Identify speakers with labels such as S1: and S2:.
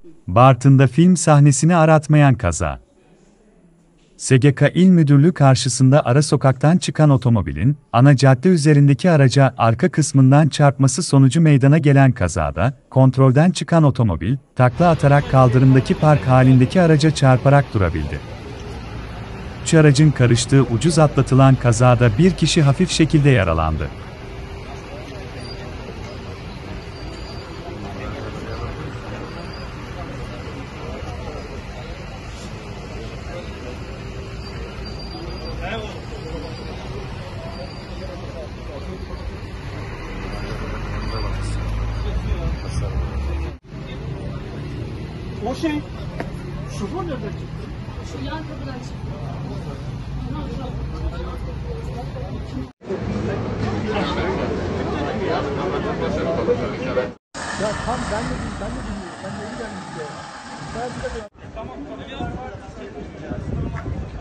S1: Bartın'da film sahnesini aratmayan kaza. SGK İl Müdürlüğü karşısında ara sokaktan çıkan otomobilin, ana cadde üzerindeki araca arka kısmından çarpması sonucu meydana gelen kazada, kontrolden çıkan otomobil, takla atarak kaldırımdaki park halindeki araca çarparak durabildi. Üç aracın karıştığı ucuz atlatılan kazada bir kişi hafif şekilde yaralandı.
S2: O şey, şoför nereden çıktı?
S3: Şu yan kapıdan çıktı.
S2: Ya tam ben de bilmiyorum. Ben de yeni geldim. Tamam,